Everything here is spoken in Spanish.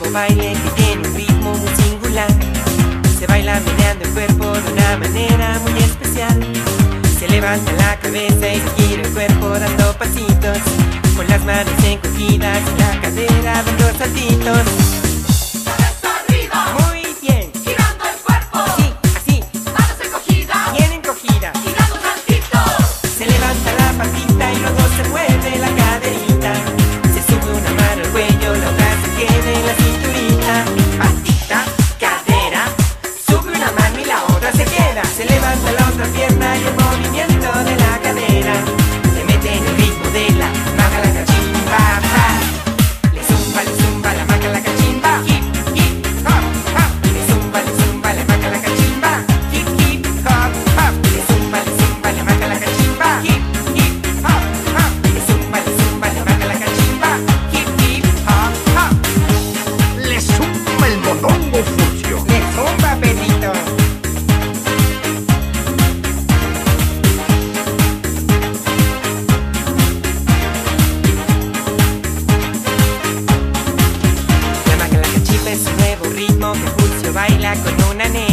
este baile que tiene un ritmo muy singular. Se baila meneando el cuerpo de una manera muy especial. Se levanta la cabeza y se gira el cuerpo dando pasitos, con las manos encogidas y la cadera dando saltitos. Cabeza arriba, Muy bien. girando el cuerpo, Así, así, manos encogidas, bien encogida. y dando saltitos. Se levanta la patita y luego se mueve la caderita. Se sube una mano al cuello, la otra se queda en la cinturita. Patita, cadera, sube una mano y la otra se queda. Se levanta la otra pierna y el movimiento de la cadera se mete en el ritmo de la maca la cachimba. Ja. Le zumba la maca la cachimba. Hip, hip, hop, hop. Le zumba la maca la cachimba. Hip, hip, hop, hop. Le zumba la maca la cachimba. Hip, hip, hop, hop. Le zumba la maca la cachimba. Hip, hip, hop, hop. Le zumba el mondongo furcio. Le zumba, Pedrito. La maca la cachimba es un nuevo ritmo que Furcio baila con una nena.